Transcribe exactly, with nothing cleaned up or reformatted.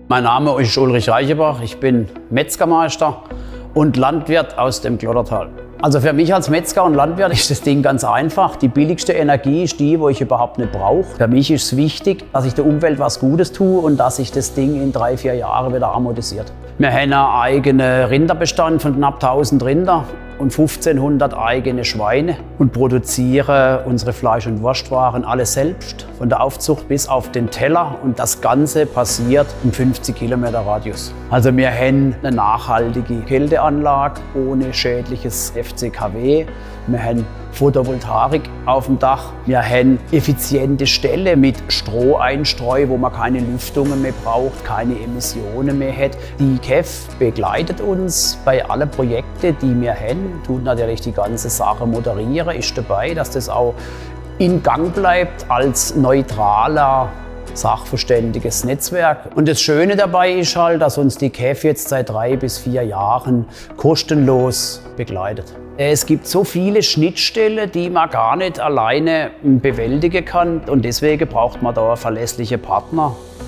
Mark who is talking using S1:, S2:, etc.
S1: Mein Name ist Ulrich Reichenbach, ich bin Metzgermeister und Landwirt aus dem Glottertal. Also für mich als Metzger und Landwirt ist das Ding ganz einfach. Die billigste Energie ist die, wo ich überhaupt nicht brauche. Für mich ist es wichtig, dass ich der Umwelt was Gutes tue und dass sich das Ding in drei, vier Jahren wieder amortisiert. Wir haben einen eigenen Rinderbestand von knapp tausend Rinder und fünfzehnhundert eigene Schweine und produzieren unsere Fleisch- und Wurstwaren alle selbst, von der Aufzucht bis auf den Teller. Und das Ganze passiert im fünfzig Kilometer Radius. Also wir haben eine nachhaltige Kälteanlage ohne schädliches F C K W. Wir haben Photovoltaik auf dem Dach. Wir haben effiziente Ställe mit Stroheinstreu, wo man keine Lüftungen mehr braucht, keine Emissionen mehr hat. Die K E F begleitet uns bei allen Projekten, die wir haben, tut natürlich die ganze Sache moderieren, ist dabei, dass das auch in Gang bleibt als neutraler, sachverständiges Netzwerk. Und das Schöne dabei ist halt, dass uns die K E F jetzt seit drei bis vier Jahren kostenlos begleitet. Es gibt so viele Schnittstellen, die man gar nicht alleine bewältigen kann und deswegen braucht man da verlässliche Partner.